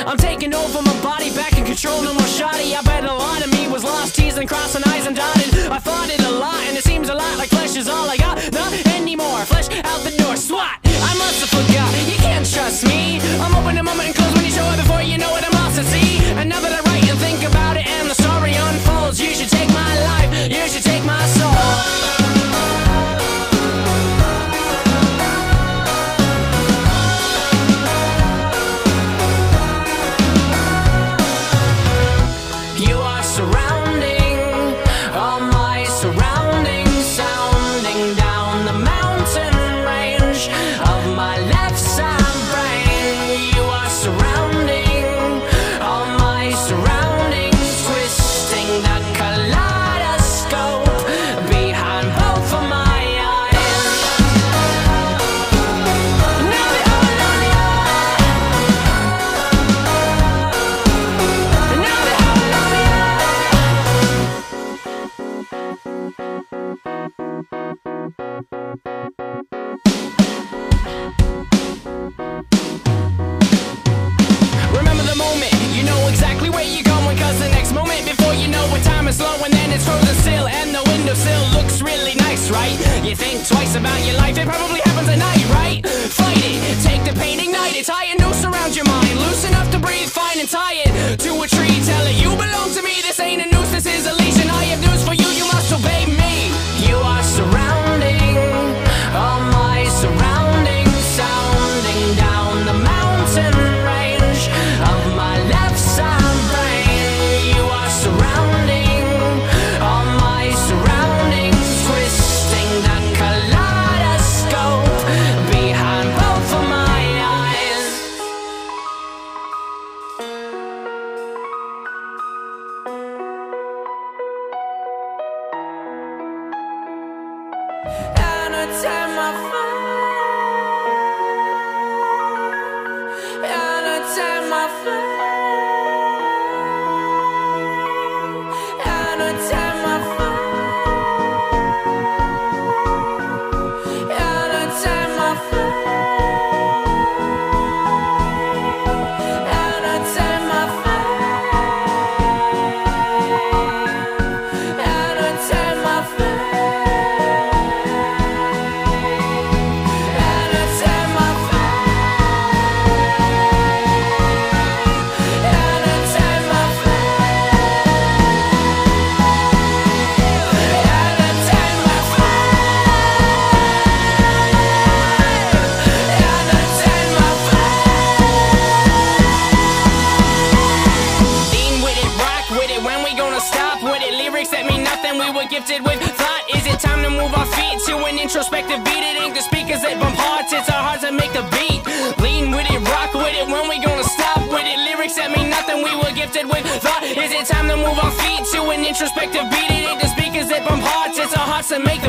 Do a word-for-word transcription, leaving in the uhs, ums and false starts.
I'm taking over my body, back in control, no more shoddy. I bet a lot of me was lost, T's and crossing I's and dotted. I thought it a lot, and it seems a lot like flesh is all I got. Not anymore, flesh out the door, swat. I must have forgot, you can't trust me. I'm open a moment and close when you show it. Before you know it, I'm lost at sea. And now that I write and think about it and the story unfolds, you should take my life, you should take my soul. You think twice about your life, it probably happens at night, right? Fight it, take the pain, ignite it, tie a noose around your mind, loose enough to breathe fine and tie it to a tree. Tell it you belong to me, this ain't a noose, this is a leash, and I have news for you, you must obey me. You are surrounding all my surroundings, sounding down the mountain range of my left side brain. You are surrounding all my surroundings, twisting that kaleidoscope behind both of my eyes. Anytime I find, anytime I find, anytime I find, anytime I find, anytime I find, anytime I find. Gifted with thought, is it time to move our feet to an introspective beat? It ain't the speakers that bump hearts, it's our hearts that make the beat. Lean with it, rock with it, when we gonna stop with it? Lyrics that mean nothing, we were gifted with thought. Is it time to move our feet to an introspective beat? It ain't the speakers that bump hearts, it's our hearts that make the